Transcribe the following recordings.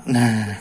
Nah,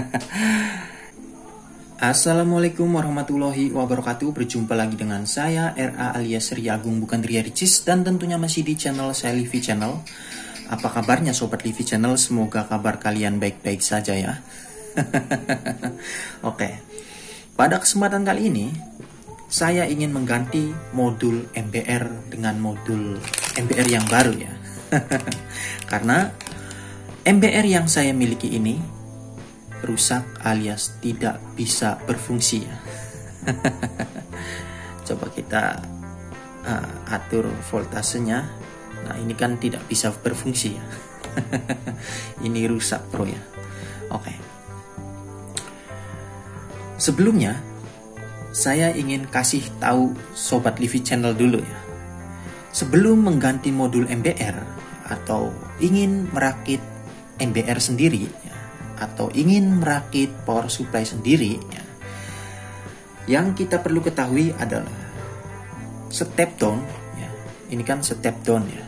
Assalamualaikum warahmatullahi wabarakatuh. Berjumpa lagi dengan saya RA alias Ria Agung bukan Ria Ricis, dan tentunya masih di channel saya Livi Channel. Apa kabarnya Sobat Livi Channel? Semoga kabar kalian baik-baik saja ya. Oke, pada kesempatan kali ini saya ingin mengganti modul MBR dengan modul MBR yang baru ya. Karena MBR yang saya miliki ini rusak alias tidak bisa berfungsi ya. Coba kita atur voltasenya. Nah, ini kan tidak bisa berfungsi ya. Ini rusak bro ya. Oke. Sebelumnya saya ingin kasih tahu Sobat Livi Channel dulu ya. Sebelum mengganti modul MBR atau ingin merakit MBR sendiri ya, atau ingin merakit power supply sendiri ya, yang kita perlu ketahui adalah step down ya. Ini kan step down ya.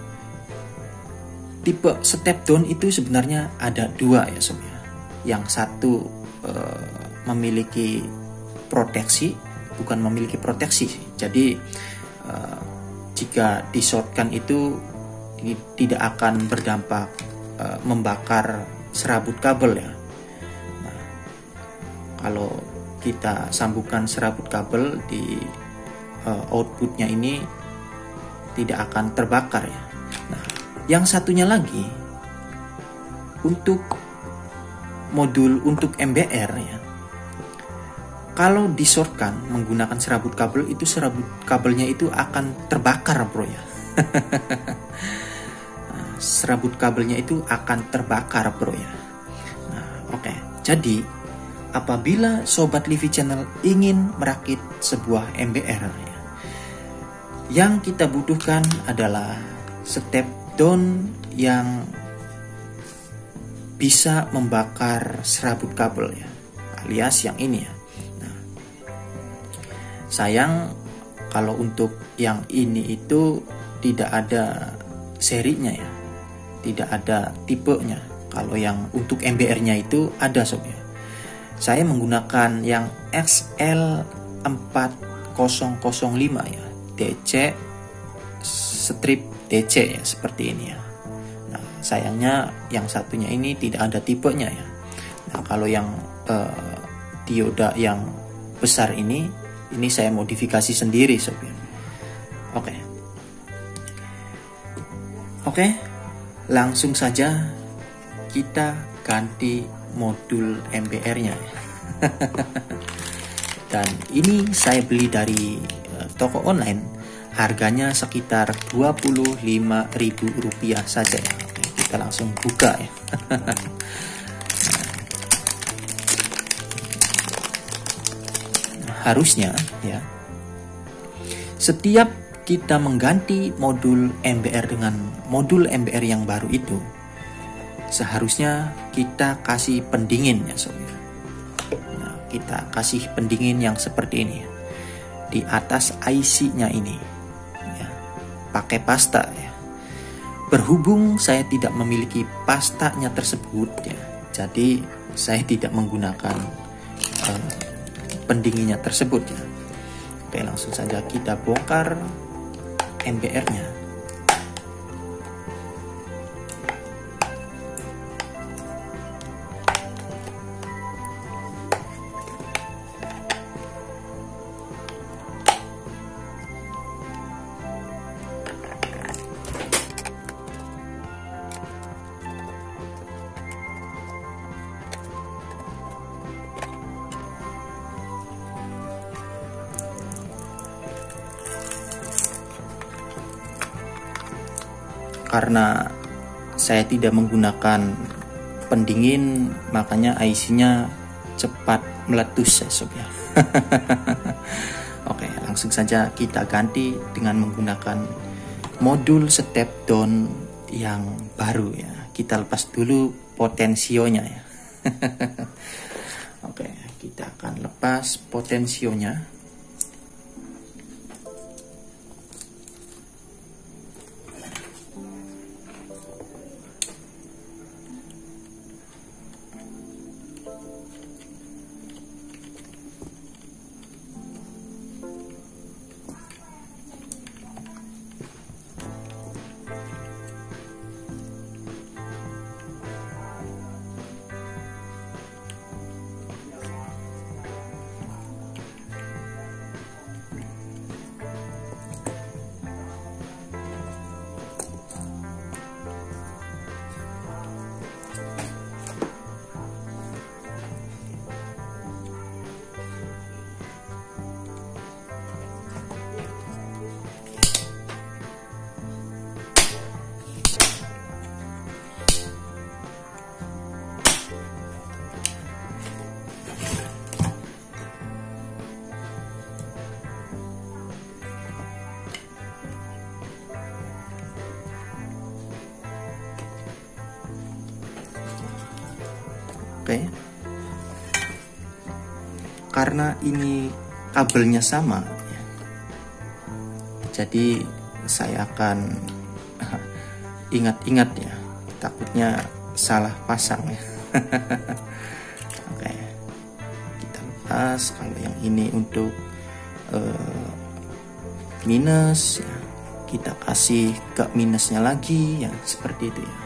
Tipe step down itu sebenarnya ada dua ya sob ya. Yang satu memiliki proteksi, bukan memiliki proteksi sih. Jadi jika di-shortkan itu ini tidak akan berdampak membakar serabut kabel ya. Nah, kalau kita sambungkan serabut kabel di outputnya ini tidak akan terbakar ya. Nah, yang satunya lagi untuk modul untuk MBR ya. Kalau di-shortkan menggunakan serabut kabel, itu serabut kabelnya itu akan terbakar bro ya. Serabut kabelnya itu akan terbakar bro ya. Nah, oke. Jadi apabila Sobat Livi Channel ingin merakit sebuah MBR ya, yang kita butuhkan adalah step down yang bisa membakar serabut kabel ya, alias yang ini ya. Nah, sayang kalau untuk yang ini itu tidak ada serinya ya, tidak ada tipenya. Kalau yang untuk MBR-nya itu ada sob ya. Saya menggunakan yang XL4005 ya, DC strip DC ya, seperti ini ya. Nah, sayangnya yang satunya ini tidak ada tipenya ya. Nah, kalau yang dioda yang besar ini saya modifikasi sendiri sob ya. Oke, langsung saja kita ganti modul MBR-nya ya. Dan ini saya beli dari toko online, harganya sekitar Rp25.000 saja ya. Oke, kita langsung buka ya. Harusnya ya, setiap kita mengganti modul MBR dengan modul MBR yang baru itu, seharusnya kita kasih pendingin ya sob. Nah, kita kasih pendingin yang seperti ini ya, di atas IC-nya ini ya, pakai pasta ya. Berhubung saya tidak memiliki pastanya tersebut ya, jadi saya tidak menggunakan pendinginnya tersebut ya. Oke, langsung saja kita bongkar MBR-nya. Karena saya tidak menggunakan pendingin, makanya IC-nya cepat meletus ya sob ya. Oke, langsung saja kita ganti dengan menggunakan modul step down yang baru ya. Kita lepas dulu potensionya ya. Oke, kita akan lepas potensionya. Oke. Karena ini kabelnya sama ya, jadi saya akan ingat-ingat ya, takutnya salah pasang ya. Oke, kita lepas. Kalau yang ini untuk minus ya, kita kasih ke minusnya lagi ya, seperti itu ya.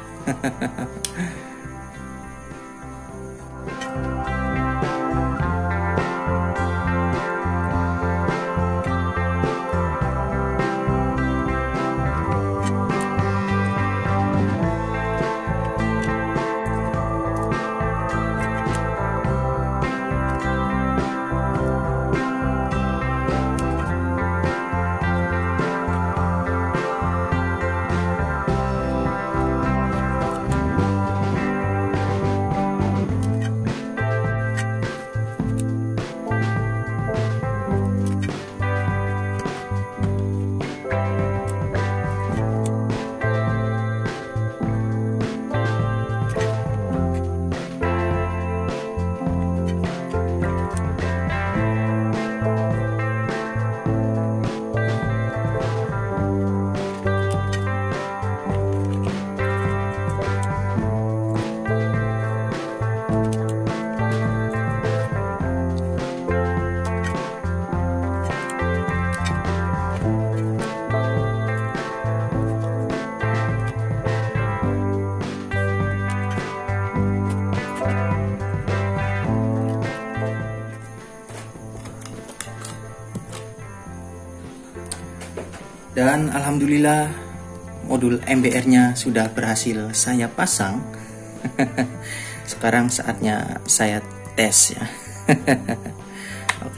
Dan alhamdulillah modul MBR-nya sudah berhasil saya pasang. Sekarang saatnya saya tes ya. Oke.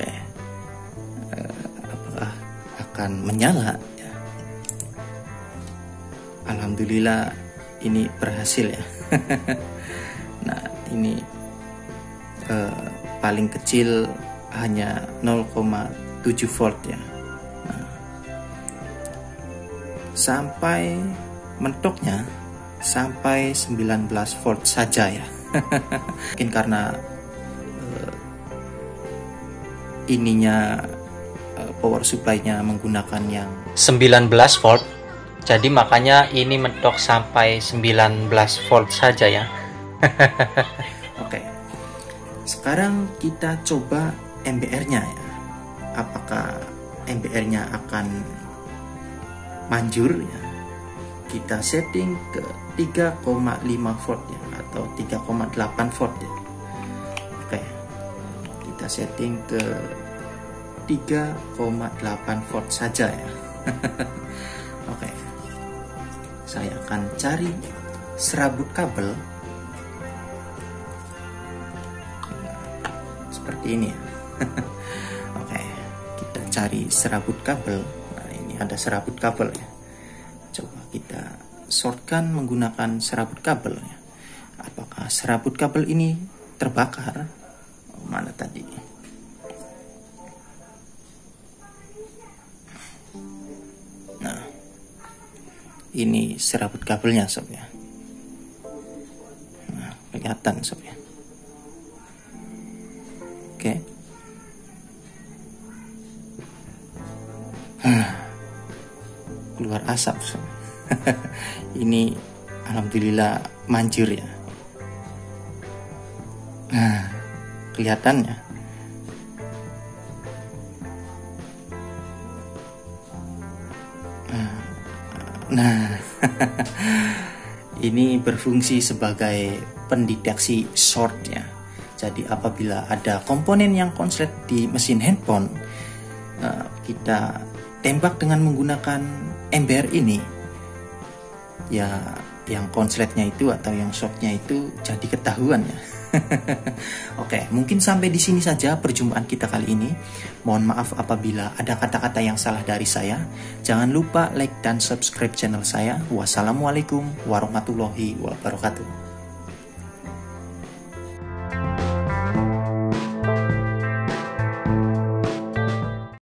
Apakah akan menyala ya? Alhamdulillah ini berhasil ya. Nah, ini paling kecil hanya 0,7 volt ya. Sampai mentoknya sampai 19 volt saja ya. Mungkin karena ininya power supply-nya menggunakan yang 19 volt, jadi makanya ini mentok sampai 19 volt saja ya. Oke. Sekarang kita coba MBR-nya ya. Apakah MBR-nya akan manjur ya? Kita setting ke 3,5 volt ya, atau 3,8 volt ya. Oke, kita setting ke 3,8 volt saja ya. Oke, saya akan cari serabut kabel seperti ini ya. Oke, kita cari serabut kabel. Ada serabut kabel ya. Coba kita shortkan menggunakan serabut kabel ya. Apakah serabut kabel ini terbakar? Mana tadi? Nah, ini serabut kabelnya sob ya. Nah, kelihatan sob ya. Oke. Keluar asap. Ini alhamdulillah manjur ya. Nah, kelihatannya. Nah, ini berfungsi sebagai pendeteksi short ya. Jadi apabila ada komponen yang konslet di mesin handphone, kita tembak dengan menggunakan MBR ini ya, yang konsletnya itu atau yang shortnya itu jadi ketahuan ya. Oke, mungkin sampai di sini saja perjumpaan kita kali ini. Mohon maaf apabila ada kata-kata yang salah dari saya. Jangan lupa like dan subscribe channel saya. Wassalamualaikum warahmatullahi wabarakatuh.